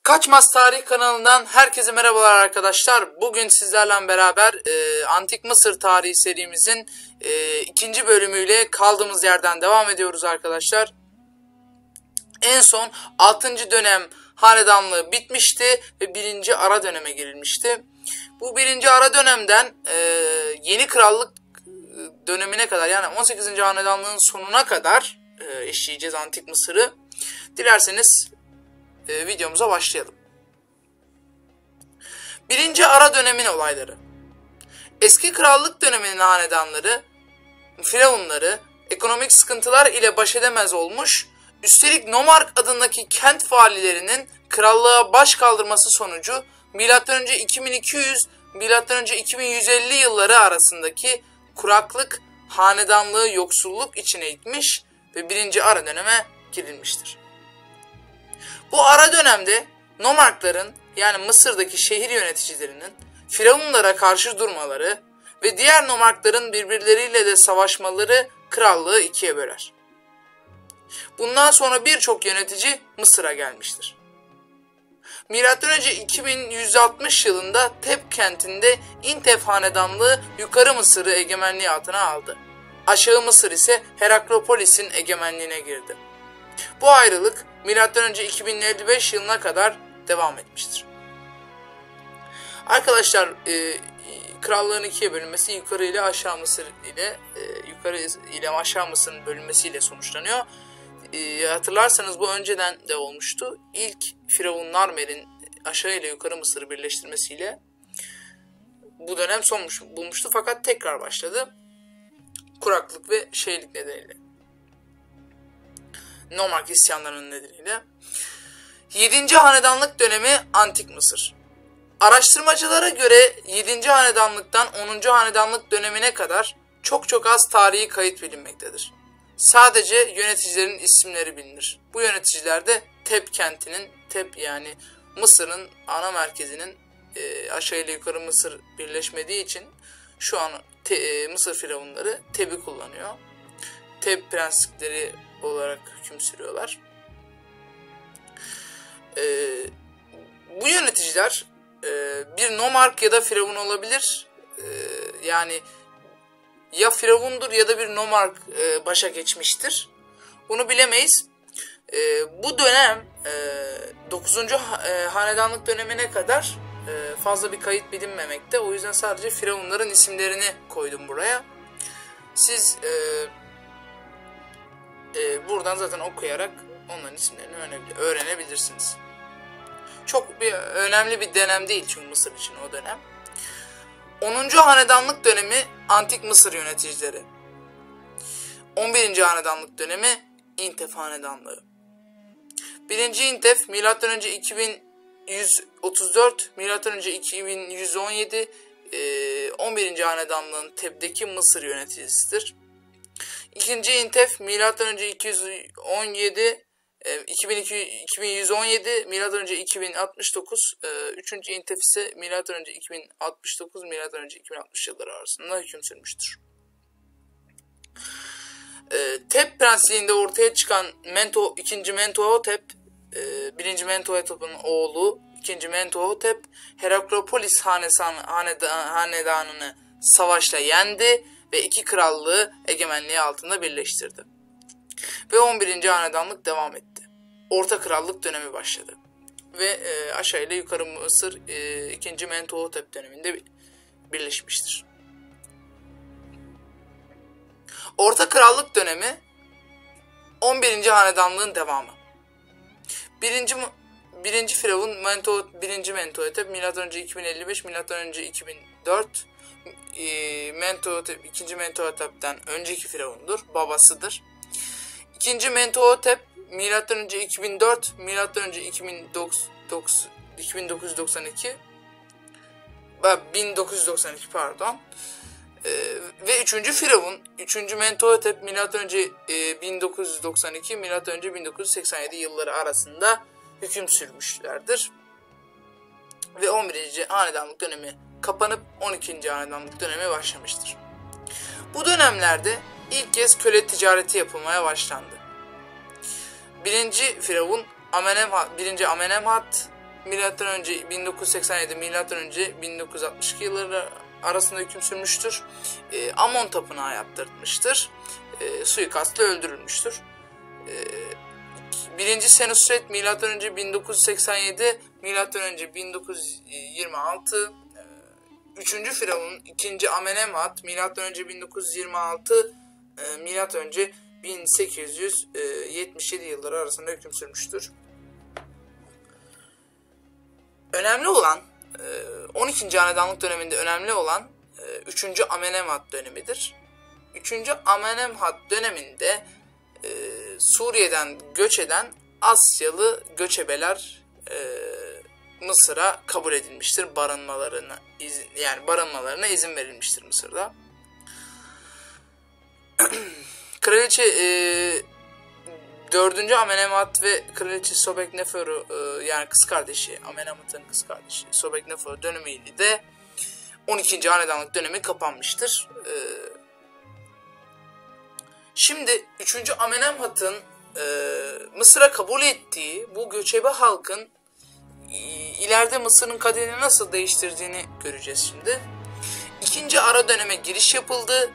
Kaçmaz Tarih kanalından herkese merhabalar arkadaşlar. Bugün sizlerle beraber Antik Mısır tarihi serimizin ikinci bölümüyle kaldığımız yerden devam ediyoruz arkadaşlar. En son 6. dönem hanedanlığı bitmişti ve 1. ara döneme girilmişti. Bu 1. ara dönemden yeni krallık dönemine kadar, yani 18. hanedanlığın sonuna kadar işleyeceğiz Antik Mısır'ı. Dilerseniz videomuza başlayalım. 1. ara dönemin olayları. Eski krallık döneminin hanedanları, firavunları ekonomik sıkıntılar ile baş edemez olmuş, üstelik Nomark adındaki kent valilerinin krallığa baş kaldırması sonucu M.Ö. 2200 M.Ö. 2150 yılları arasındaki kuraklık hanedanlığı yoksulluk içine itmiş ve 1. ara döneme girilmiştir. Bu ara dönemde Nomarkların, yani Mısır'daki şehir yöneticilerinin firavunlara karşı durmaları ve diğer Nomarkların birbirleriyle de savaşmaları krallığı ikiye böler. Bundan sonra birçok yönetici Mısır'a gelmiştir. M.Ö. 2160 yılında Teb kentinde İntef hanedanlığı Yukarı Mısır'ı egemenliği altına aldı. Aşağı Mısır ise Heraklepolis'in egemenliğine girdi. Bu ayrılık M.Ö. 2055 yılına kadar devam etmiştir. Arkadaşlar, krallığın ikiye bölünmesi yukarı ile aşağı Mısır ile yukarı ile aşağı Mısır'ın bölünmesiyle sonuçlanıyor. Hatırlarsanız bu önceden de olmuştu. İlk Firavun Narmer'in aşağı ile yukarı Mısır'ı birleştirmesiyle bu dönem son bulmuştu, fakat tekrar başladı. Kuraklık ve şeylik nedeniyle. Nomark isyanlarının nedeniyle. 7. hanedanlık dönemi Antik Mısır. Araştırmacılara göre 7. hanedanlıktan 10. hanedanlık dönemine kadar çok az tarihi kayıt bilinmektedir. Sadece yöneticilerin isimleri bilinir. Bu yöneticiler de Teb kentinin, Teb yani Mısır'ın ana merkezinin aşağı ile yukarı Mısır birleşmediği için şu an Mısır firavunları Teb'i kullanıyor. Teb prensipleri olarak hüküm sürüyorlar. Bu yöneticiler bir nomark ya da firavun olabilir. Yani ya firavundur ya da bir nomark başa geçmiştir. Bunu bilemeyiz. Bu dönem 9. hanedanlık dönemine kadar fazla bir kayıt bilinmemekte. O yüzden sadece firavunların isimlerini koydum buraya. Siz buradan zaten okuyarak onların isimlerini öğrenebilirsiniz. Çok önemli bir dönem değil çünkü Mısır için o dönem. 10. hanedanlık dönemi Antik Mısır yöneticileri. 11. hanedanlık dönemi İntef hanedanlığı. 1. İntef M.Ö. 2134 M.Ö. 2117 11. hanedanlığın Teb'deki Mısır yöneticisidir. 2. İntef M.Ö. 2117 M.Ö. 2069, 3. İntef ise M.Ö. 2069 M.Ö. 2060 yılları arasında hüküm sürmüştür. Teb prensliğinde ortaya çıkan 2. Mentuhotep, 1. Mentuhotep'in oğlu 2. Mentuhotep, Heraklepolis hanedanını savaşla yendi ve iki krallığı egemenliği altında birleştirdi. Ve 11. hanedanlık devam etti. Orta krallık dönemi başladı. Ve aşağı ile yukarı Mısır 2. Mentuhotep döneminde birleşmiştir. Orta krallık dönemi 11. hanedanlığın devamı. 1. Firavun 1. Mentuhotep M.Ö. 2055 M.Ö. 2004 Mentuhotep 2. Mentuhotep'ten önceki firavundur, babasıdır. 2. Mentuhotep M.Ö. 2004 M.Ö. 1992 pardon. Ve 3. Firavun 3. Mentuhotep M.Ö. 1992 M.Ö. 1987 yılları arasında hüküm sürmüşlerdir. Ve 11. hanedanlık dönemi kapanıp 12. hanedanlık dönemi başlamıştır. Bu dönemlerde ilk kez köle ticareti yapılmaya başlandı. 1. Firavun 1. Amenemhat milattan önce 1987 milattan önce 1962 yılları arasında hüküm sürmüştür. Amon tapınağı yaptırmıştır. Suikastla öldürülmüştür. 1. Senusret milattan önce 1987 milattan önce 1926, 3. Firavun 2. Amenemhat milattan önce 1926 milattan önce 1877 yılları arasında hüküm sürmüştür. Önemli olan 12. Hanedanlık döneminde önemli olan 3. Amenemhat dönemidir. 3. Amenemhat döneminde Suriye'den göç eden Asyalı göçebeler Mısır'a kabul edilmiştir. Barınmalarına izin verilmiştir Mısır'da. Kraliçe 4. Amenemhat ve Kraliçe Sobekneferu yani kız kardeşi, Amenemhat'ın kız kardeşi Sobekneferu dönemiyle de 12. Hanedanlık dönemi kapanmıştır. Şimdi 3. Amenemhat'ın Mısır'a kabul ettiği bu göçebe halkın ileride Mısır'ın kaderini nasıl değiştirdiğini göreceğiz şimdi. 2. ara döneme giriş yapıldı.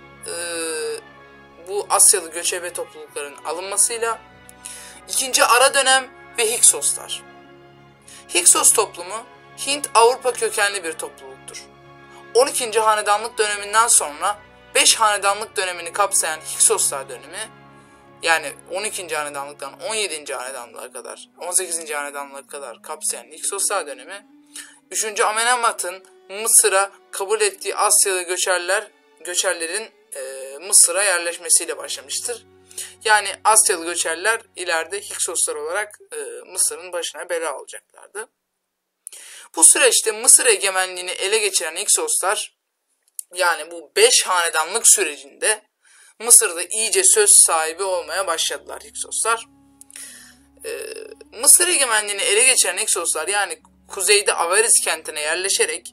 Bu Asyalı göçebe toplulukların alınmasıyla. 2. ara dönem ve Hiksoslar. Hiksos toplumu Hint-Avrupa kökenli bir topluluktur. 12. hanedanlık döneminden sonra 5 hanedanlık dönemini kapsayan Hiksoslar dönemi, yani 12. hanedanlıktan 17. hanedanlığa kadar, 18. hanedanlığa kadar kapsayan Hiksoslar dönemi, 3. Amenemhat'ın Mısır'a kabul ettiği Asyalı göçerlerin Mısır'a yerleşmesiyle başlamıştır. Yani Asyalı göçerler ileride Hiksoslar olarak Mısır'ın başına bela olacaklardı. Bu süreçte Mısır egemenliğini ele geçiren Hiksoslar, yani bu 5 hanedanlık sürecinde Mısır'da iyice söz sahibi olmaya başladılar Hiksoslar. Mısır egemenliğini ele geçiren Hiksoslar, yani kuzeyde Avaris kentine yerleşerek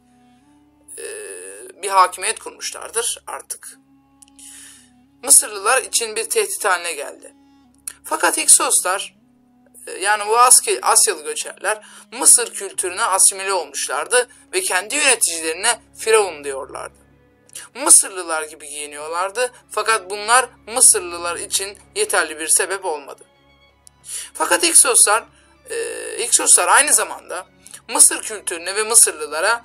bir hakimiyet kurmuşlardır artık. Mısırlılar için bir tehdit haline geldi. Fakat Hiksoslar, yani bu Asyalı göçerler Mısır kültürüne asimile olmuşlardı ve kendi yöneticilerine Firavun diyorlardı. Mısırlılar gibi giyiniyorlardı, fakat bunlar Mısırlılar için yeterli bir sebep olmadı. Fakat Hiksoslar aynı zamanda Mısır kültürüne ve Mısırlılara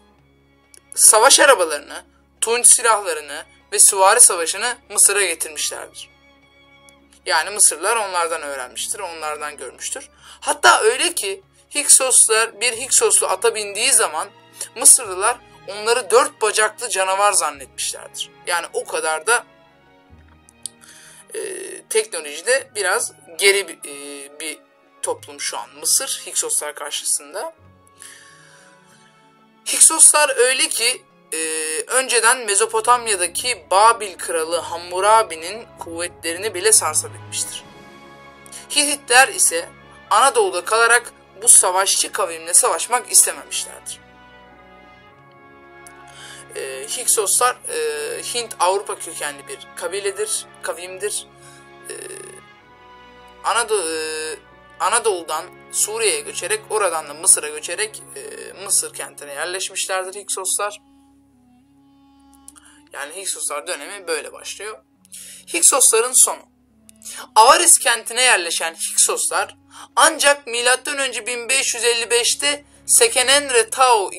savaş arabalarını, tunç silahlarını ve süvari savaşını Mısır'a getirmişlerdir. Yani Mısırlılar onlardan öğrenmiştir, onlardan görmüştür. Hatta öyle ki bir Hiksoslu ata bindiği zaman Mısırlılar onları 4 bacaklı canavar zannetmişlerdir. Yani o kadar da teknolojide biraz geri bir toplum şu an Mısır, Hiksoslar karşısında. Hiksoslar öyle ki önceden Mezopotamya'daki Babil kralı Hammurabi'nin kuvvetlerini bile sarsabilmiştir. Hititler ise Anadolu'da kalarak bu savaşçı kavimle savaşmak istememişlerdir. Hiksoslar Hint-Avrupa kökenli bir kavimdir. Anadolu'dan Suriye'ye göçerek, oradan da Mısır'a göçerek Mısır kentine yerleşmişlerdir Hiksoslar. Yani Hiksoslar dönemi böyle başlıyor. Hiksosların sonu. Avaris kentine yerleşen Hiksoslar ancak M.Ö. 1555'te Sekenenre-Tao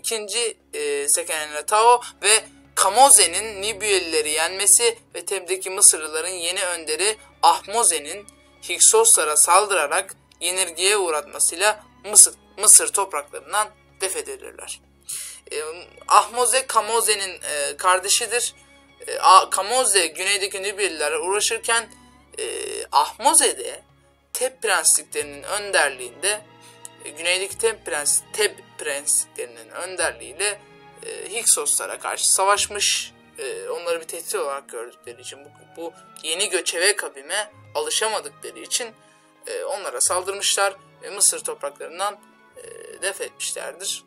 ve Kamoze'nin Nibiyelileri yenmesi ve Teb'deki Mısırlıların yeni önderi Ahmoze'nin Hiksoslara saldırarak yenilgiye uğratmasıyla Mısır topraklarından defedilirler. Ahmoze Kamoze'nin kardeşidir. Kamoze güneydeki Nibiyelilere uğraşırken Ahmoze de Teb prensliklerinin önderliğinde güneydeki Teb prensliklerinin önderliğiyle Hiksoslara karşı savaşmış. Onları bir tehdit olarak gördükleri için bu yeni göçebe kavime alışamadıkları için onlara saldırmışlar ve Mısır topraklarından def etmişlerdir.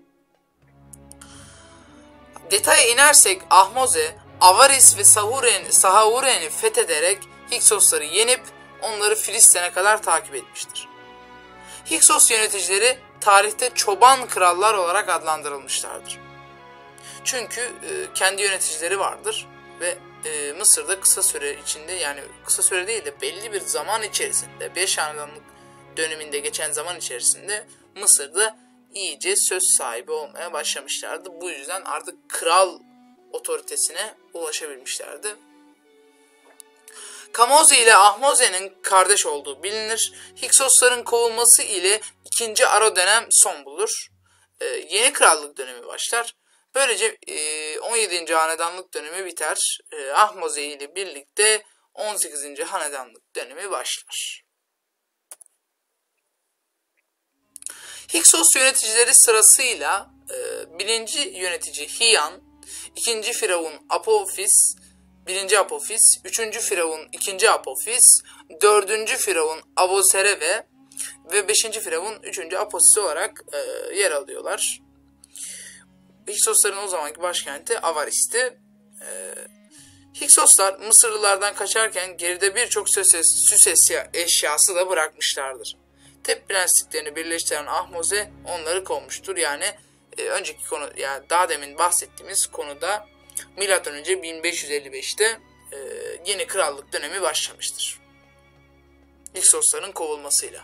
Detaya inersek Ahmoze, Avaris ve Sahavuren'i fethederek Hiksosları yenip onları Filistin'e kadar takip etmiştir. Hiksos yöneticileri tarihte çoban krallar olarak adlandırılmışlardır. Çünkü kendi yöneticileri vardır ve Mısır'da kısa süre içinde, yani kısa süre değil de belli bir zaman içerisinde, 5 hanedanlık döneminde geçen zaman içerisinde Mısır'da iyice söz sahibi olmaya başlamışlardı. Bu yüzden artık kral otoritesine ulaşabilmişlerdi. Kamoze ile Ahmoze'nin kardeş olduğu bilinir. Hiksosların kovulması ile 2. Ara dönem son bulur. Yeni krallık dönemi başlar. Böylece 17. hanedanlık dönemi biter. Ahmoze ile birlikte 18. hanedanlık dönemi başlar. Hiksos yöneticileri sırasıyla 1. yönetici Hiyan, 2. Firavun Apophis, 1. Apophis, 3. Firavun 2. Apophis, 4. Firavun Abosereve ve 5. Firavun 3. Apophis olarak yer alıyorlar. Hiksosların o zamanki başkenti Avaris'ti. Hiksoslar Mısırlılardan kaçarken geride birçok süs eşyası da bırakmışlardır. Tep prensliklerini birleştiren Ahmoze onları kovmuştur. Yani önceki konu, yani daha demin bahsettiğimiz konuda MÖ 1555'te yeni krallık dönemi başlamıştır. Hiksosların kovulmasıyla.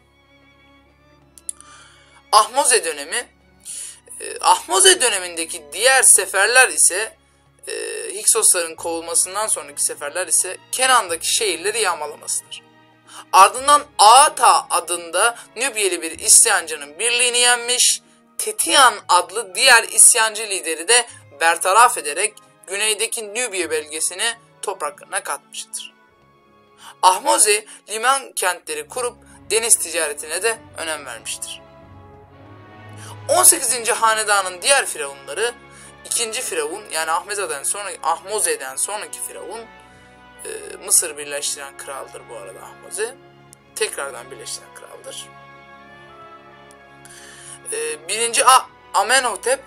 Ahmoze dönemi. Ahmoze dönemindeki diğer seferler ise Hiksosların kovulmasından sonraki seferler ise Kenan'daki şehirleri yağmalamasıdır. Ardından Aata adında Nübyeli bir isyancının birliğini yenmiş, Tetian adlı diğer isyancı lideri de bertaraf ederek güneydeki Nübye bölgesini topraklarına katmıştır. Ahmoze liman kentleri kurup deniz ticaretine de önem vermiştir. 18. hanedanın diğer firavunları 2. Firavun, yani Ahmoze'den sonraki Firavun, Mısır birleştiren kraldır bu arada Ahmoze. Tekrardan birleştiren kraldır. 1. Amenhotep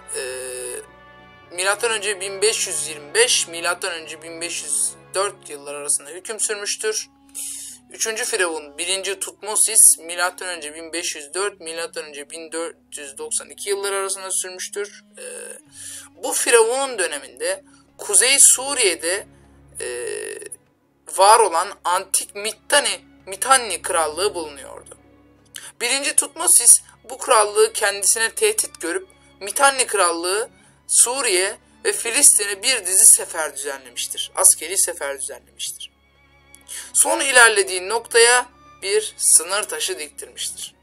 M.Ö. 1525 M.Ö. 1504 yıllar arasında hüküm sürmüştür. 3. Firavun 1. Tutmosis M.Ö. 1504 M.Ö. 1492 yıllar arasında sürmüştür. Bu Firavun'un döneminde Kuzey Suriye'de var olan antik Mitanni krallığı bulunuyordu. 1. Tutmosis bu krallığı kendisine tehdit görüp Mitanni krallığı Suriye ve Filistin'e bir dizi sefer düzenlemiştir. Askeri sefer düzenlemiştir. Son ilerlediği noktaya bir sınır taşı diktirmiştir.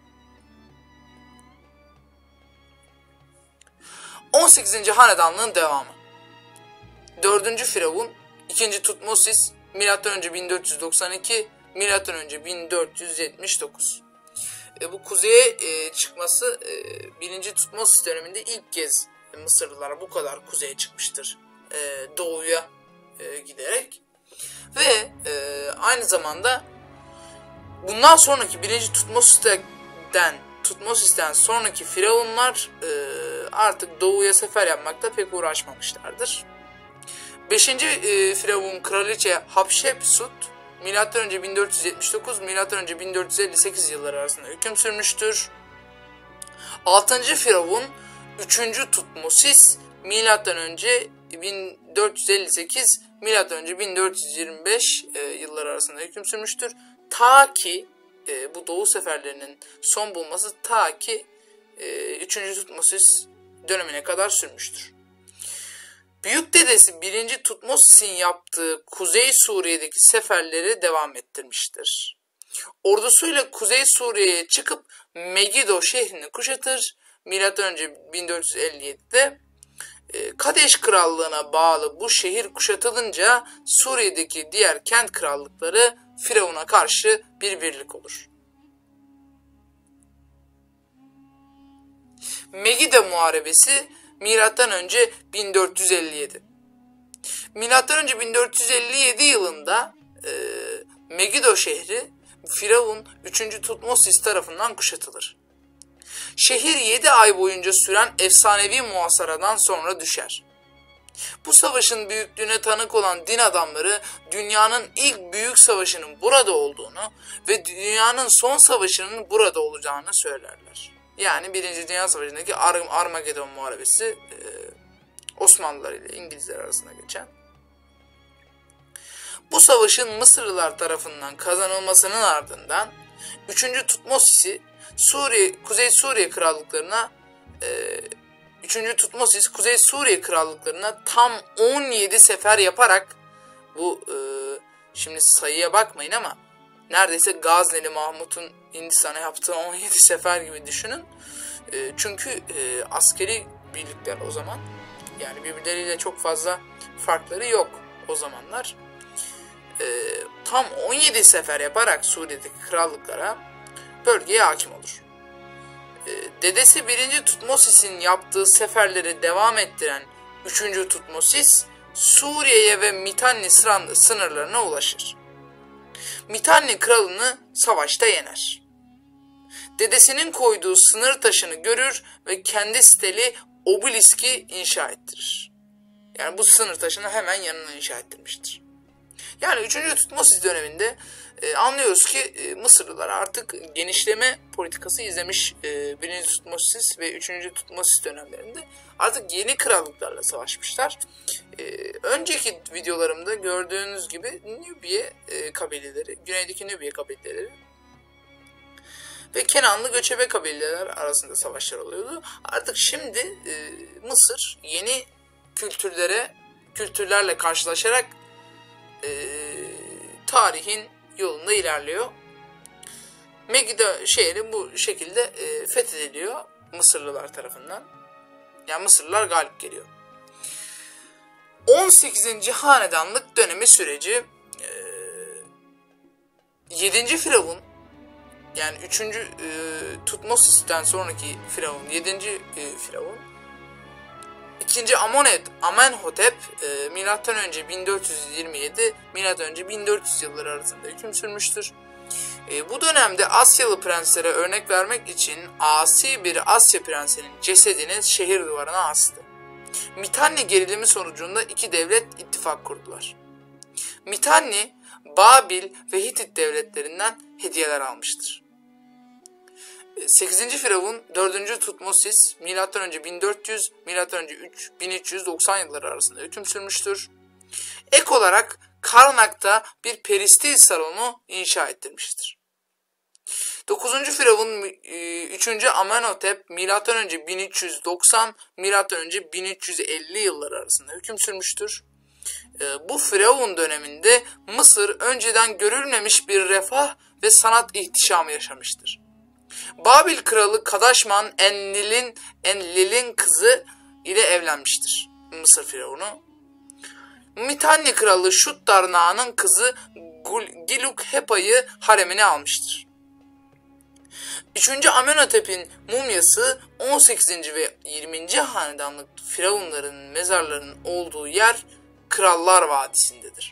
18. hanedanlığın devamı. 4. Firavun 2. Tutmosis M.Ö. 1492 M.Ö. 1479. Bu kuzeye çıkması 1. Tutmosis döneminde ilk kez Mısırlılar bu kadar kuzeye çıkmıştır. Doğuya giderek. Ve aynı zamanda bundan sonraki 1. Tutmosis'ten sonraki firavunlar artık doğuya sefer yapmakta pek uğraşmamışlardır. 5. Firavun kraliçe Hatshepsut M.Ö. 1479 M.Ö. 1458 yılları arasında hüküm sürmüştür. 6. Firavun 3. Tutmosis M.Ö. 1458 M.Ö. 1425 yılları arasında hüküm sürmüştür. Ta ki bu doğu seferlerinin son bulması ta ki 3. Tutmosis dönemine kadar sürmüştür. Büyük dedesi 1. Tutmosis'in yaptığı Kuzey Suriye'deki seferleri devam ettirmiştir. Ordusuyla Kuzey Suriye'ye çıkıp Megiddo şehrini kuşatır. M.Ö. 1457'de Kadeş Krallığı'na bağlı bu şehir kuşatılınca Suriye'deki diğer kent krallıkları Firavun'a karşı bir birlik olur. Megiddo Muharebesi M.Ö. 1457. M.Ö. 1457 yılında Megiddo şehri Firavun 3. Tutmosis tarafından kuşatılır. Şehir 7 ay boyunca süren efsanevi muhasaradan sonra düşer. Bu savaşın büyüklüğüne tanık olan din adamları dünyanın ilk büyük savaşının burada olduğunu ve dünyanın son savaşının burada olacağını söylerler. Yani 1. Dünya Savaşı'ndaki Armagedon Muharebesi, Osmanlılar ile İngilizler arasında geçen. Bu savaşın Mısırlılar tarafından kazanılmasının ardından 3. Tutmosis'i Kuzey Suriye krallıklarına 3. Tutmosis Kuzey Suriye krallıklarına tam 17 sefer yaparak, bu şimdi sayıya bakmayın ama neredeyse Gazneli Mahmut'un Hindistan'a yaptığı 17 sefer gibi düşünün. Çünkü askeri birlikler o zaman, yani birbirleriyle çok fazla farkları yok o zamanlar. Tam 17 sefer yaparak Suriye'deki krallıklara, bölgeye hakim olur. Dedesi 1. Tutmosis'in yaptığı seferleri devam ettiren 3. Tutmosis, Suriye'ye ve Mitanni sınırlarına ulaşır. Mitanni kralını savaşta yener. Dedesinin koyduğu sınır taşını görür ve kendi siteli obeliski inşa ettirir. Yani bu sınır taşını hemen yanına inşa ettirmiştir. Yani 3. Tutmosis döneminde anlıyoruz ki Mısırlılar artık genişleme politikası izlemiş. 1. Tutmosis ve 3. Tutmosis dönemlerinde artık yeni krallıklarla savaşmışlar. Önceki videolarımda gördüğünüz gibi Nübye kabileleri, güneydeki Nübye kabileleri ve Kenanlı göçebe kabileler arasında savaşlar oluyordu. Artık şimdi Mısır yeni kültürlerle karşılaşarak tarihin yolunda ilerliyor. Megiddo şehri bu şekilde fethediliyor Mısırlılar tarafından. Yani Mısırlılar galip geliyor. 18. hanedanlık dönemi süreci 7. Firavun, yani 3. Tutmosis'ten sonraki Firavun, 7. Firavun, 2. Amenhotep M.Ö. 1427 M.Ö. 1400 yılları arasında hüküm sürmüştür. Bu dönemde Asyalı prenslere örnek vermek için asi bir Asya prensinin cesedini şehir duvarına astı. Mitanni gerilimi sonucunda iki devlet ittifak kurdular. Mitanni, Babil ve Hitit devletlerinden hediyeler almıştır. 8. Firavun 4. Tutmosis M.Ö. 1400 M.Ö. 1390 yılları arasında hüküm sürmüştür. Ek olarak Karnak'ta bir peristil salonu inşa ettirmiştir. 9. Firavun 3. Amenhotep M.Ö. 1390 M.Ö. 1350 yılları arasında hüküm sürmüştür. Bu Firavun döneminde Mısır önceden görülmemiş bir refah ve sanat ihtişamı yaşamıştır. Babil kralı Kadaşman Enlil'in kızı ile evlenmiştir Mısır firavunu. Mitanni kralı Şuttarna'nın kızı Gilukhepa'yı haremine almıştır. 3. Amenhotep'in mumyası 18. ve 20. hanedanlık firavunların mezarlarının olduğu yer Krallar Vadisi'ndedir.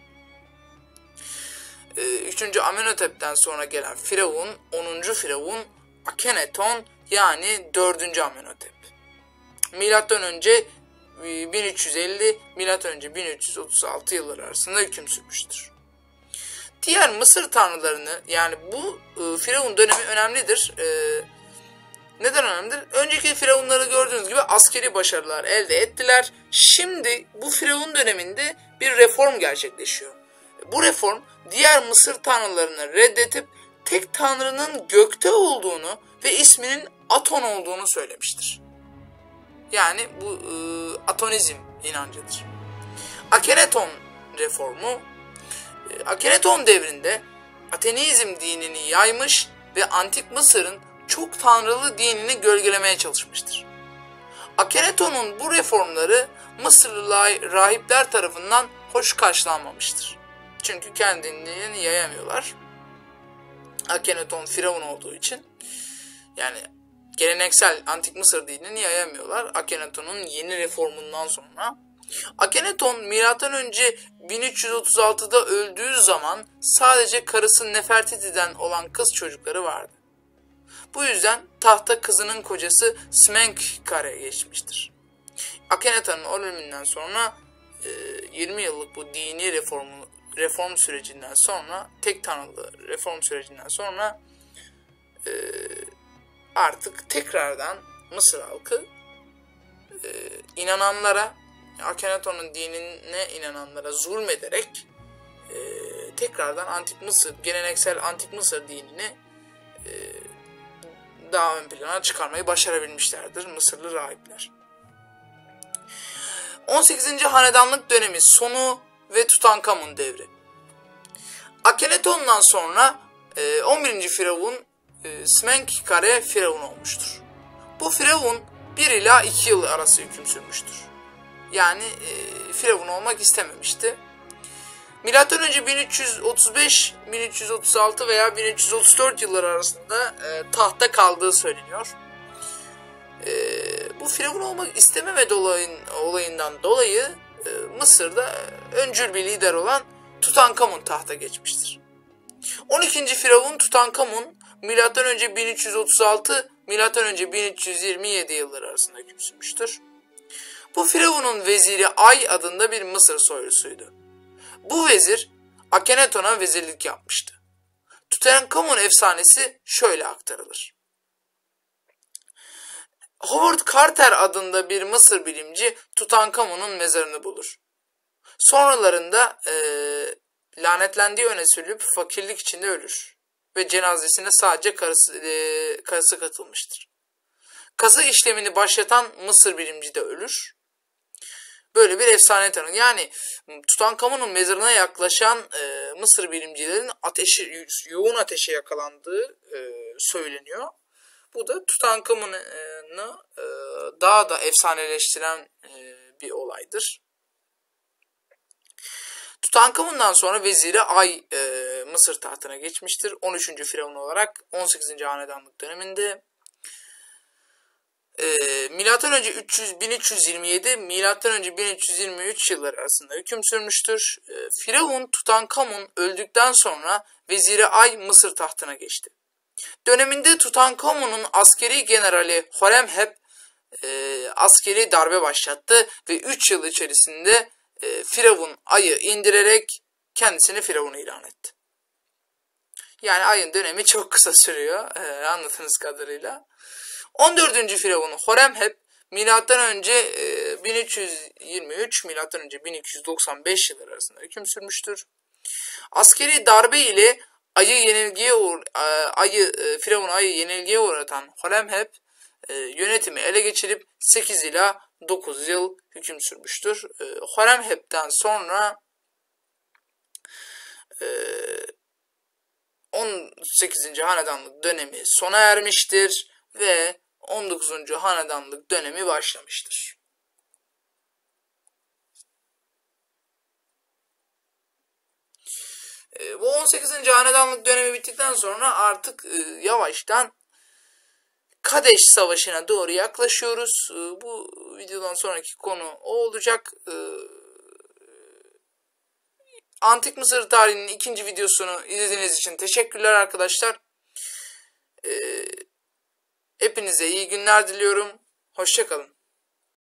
3. Amenhotep'ten sonra gelen Firavun, 10. Firavun Akhenaton, yani 4. Amenhotep. Milattan önce 1350 milattan önce 1336 yılları arasında hüküm sürmüştür. Diğer Mısır tanrılarını, yani bu Firavun dönemi önemlidir. Neden önemlidir? Önceki firavunları gördüğünüz gibi askeri başarılar elde ettiler. Şimdi bu Firavun döneminde bir reform gerçekleşiyor. Bu reform diğer Mısır tanrılarını reddetip tek tanrının gökte olduğunu ve isminin Aton olduğunu söylemiştir. Yani bu Atonizm inancıdır. Akhenaton reformu, Akhenaton devrinde Atenizm dinini yaymış ve Antik Mısır'ın çok tanrılı dinini gölgelemeye çalışmıştır. Akhenaton'un bu reformları Mısırlı rahipler tarafından hoş karşılanmamıştır. Çünkü kendilerini yayamıyorlar. Akhenaton firavun olduğu için, yani geleneksel Antik Mısır dinini yayamıyorlar. Akhenaton'un yeni reformundan sonra. Akhenaton M.Ö. 1336'da öldüğü zaman sadece karısı Nefertiti'den olan kız çocukları vardı. Bu yüzden tahta kızının kocası Smenkhkare'ye geçmiştir. Akhenaton'un ölümünden sonra 20 yıllık bu dini reform sürecinden sonra, tek tanrılı reform sürecinden sonra artık tekrardan Mısır halkı inananlara, Akhenaton'un dinine inananlara zulmederek tekrardan Antik Mısır, geleneksel Antik Mısır dinini daha ön plana çıkarmayı başarabilmişlerdir Mısırlı rahipler. 18. Hanedanlık dönemi sonu ve Tutankamun devri. Akhenaton'dan sonra 11. Firavun Smenkhkare Firavun olmuştur. Bu Firavun 1 ila 2 yıl arası hüküm sürmüştür. Yani Firavun olmak istememişti. Milattan önce 1335, 1336 veya 1334 yılları arasında tahtta kaldığı söyleniyor. Bu Firavun olmak istememe olayından dolayı Mısır'da öncül bir lider olan Tutankamun tahta geçmiştir. 12. Firavun Tutankamun milattan önce 1336, milattan önce 1327 yılları arasında hüküm sürmüştür. Bu Firavun'un veziri Ay adında bir Mısır soylusuydu. Bu vezir Akhenaton'a vezirlik yapmıştı. Tutankamun efsanesi şöyle aktarılır. Howard Carter adında bir Mısır bilimci Tutankamun'un mezarını bulur. Sonralarında lanetlendiği öne sürülüp fakirlik içinde ölür ve cenazesine sadece karısı katılmıştır. Kazı işlemini başlatan Mısır bilimci de ölür. Böyle bir efsane tanır. Yani Tutankamun'un mezarına yaklaşan Mısır bilimcilerin yoğun ateşe yakalandığı söyleniyor. Bu da Tutankamun'u daha da efsaneleştiren bir olaydır. Tutankamun'dan sonra veziri Ay Mısır tahtına geçmiştir. 13. Firavun olarak 18. Hanedanlık döneminde. Milattan önce 1327, milattan önce 1323 yılları arasında hüküm sürmüştür. Firavun Tutankamun öldükten sonra veziri Ay Mısır tahtına geçti. Döneminde Tutankamun'un askeri generali Horemheb askeri darbe başlattı ve 3 yıl içerisinde Firavun Ay'ı indirerek kendisini Firavun ilan etti. Yani Ay'ın dönemi çok kısa sürüyor anladığınız kadarıyla. 14. Firavun Horemheb milattan önce 1323, milattan önce 1295 yılları arasında hüküm sürmüştür. Askeri darbe ile Firavun Ay'ı yenilgiye uğratan Horemheb yönetimi ele geçirip 8 ila 9 yıl hüküm sürmüştür. Horemheb'den sonra 18. Hanedanlık dönemi sona ermiştir ve 19. Hanedanlık dönemi başlamıştır. Bu 18. Hanedanlık dönemi bittikten sonra artık yavaştan Kadeş Savaşı'na doğru yaklaşıyoruz. Bu videodan sonraki konu o olacak. Antik Mısır tarihinin 2. videosunu izlediğiniz için teşekkürler arkadaşlar. Hepinize iyi günler diliyorum. Hoşça kalın.